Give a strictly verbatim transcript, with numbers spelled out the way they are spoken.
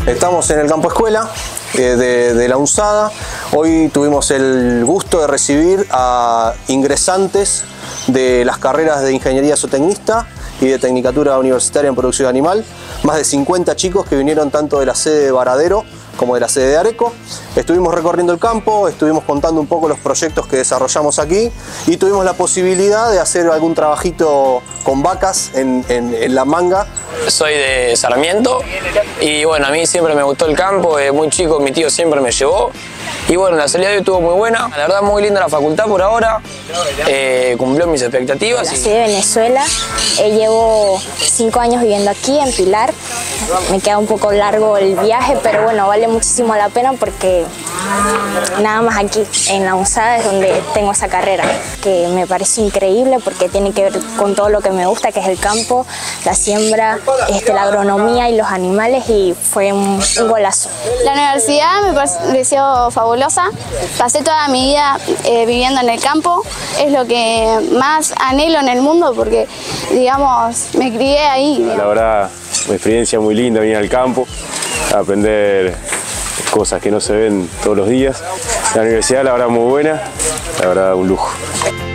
Estamos en el campo escuela eh, de, de la UNSADA. Hoy tuvimos el gusto de recibir a ingresantes de las carreras de Ingeniería Zootecnista y de Tecnicatura Universitaria en Producción Animal. Más de cincuenta chicos que vinieron tanto de la sede de Varadero como de la sede de Areco. Estuvimos recorriendo el campo, estuvimos contando un poco los proyectos que desarrollamos aquí y tuvimos la posibilidad de hacer algún trabajito con vacas en, en, en la manga. Soy de Sarmiento y bueno, a mí siempre me gustó el campo, de muy chico mi tío siempre me llevó. Y bueno, la salida de hoy estuvo muy buena, la verdad muy linda la facultad por ahora, eh, cumplió mis expectativas. Soy de Venezuela, eh, llevo cinco años viviendo aquí en Pilar, me queda un poco largo el viaje, pero bueno, vale muchísimo la pena porque nada más aquí en la UNSADA es donde tengo esa carrera, que me parece increíble porque tiene que ver con todo lo que me gusta, que es el campo, la siembra, este, la agronomía y los animales, y fue un, un golazo. La universidad me pareció fabulosa, pasé toda mi vida eh, viviendo en el campo, es lo que más anhelo en el mundo porque, digamos, me crié ahí. Digamos. La verdad, una experiencia muy linda venir al campo, a aprender cosas que no se ven todos los días. La universidad, la verdad, muy buena, la verdad, un lujo.